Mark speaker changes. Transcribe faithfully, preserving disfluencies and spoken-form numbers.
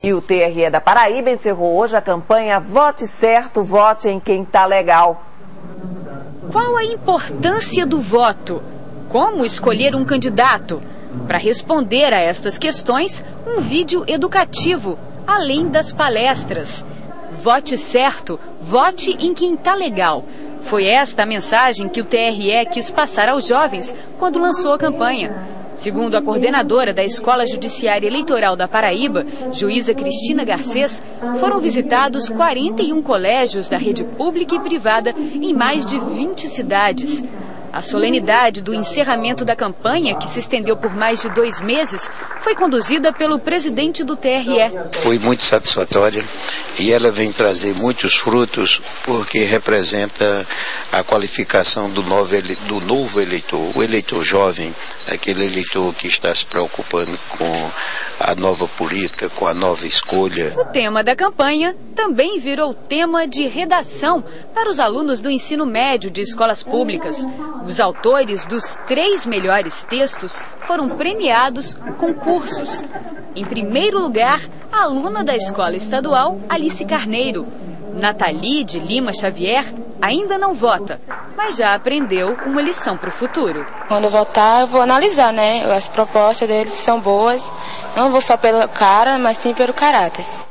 Speaker 1: E o T R E da Paraíba encerrou hoje a campanha Vote Certo, Vote em Quem Tá Legal.
Speaker 2: Qual a importância do voto? Como escolher um candidato? Para responder a estas questões, um vídeo educativo, além das palestras. Vote certo, vote em quem tá legal. Foi esta a mensagem que o T R E quis passar aos jovens quando lançou a campanha. Segundo a coordenadora da Escola Judiciária Eleitoral da Paraíba, juíza Cristina Garcês, foram visitados quarenta e um colégios da rede pública e privada em mais de vinte cidades. A solenidade do encerramento da campanha, que se estendeu por mais de dois meses, foi conduzida pelo presidente do T R E.
Speaker 3: Foi muito satisfatória e ela vem trazer muitos frutos porque representa a qualificação do novo, ele, do novo eleitor, o eleitor jovem, aquele eleitor que está se preocupando com a nova política, com a nova escolha.
Speaker 2: O tema da campanha também virou tema de redação para os alunos do ensino médio de escolas públicas. Os autores dos três melhores textos foram premiados com cursos. Em primeiro lugar, a aluna da escola estadual, Alice Carneiro. Nathalie de Lima Xavier ainda não vota, mas já aprendeu uma lição para o futuro.
Speaker 4: Quando eu votar, eu vou analisar, né? As propostas deles são boas. Não vou só pela cara, mas sim pelo caráter.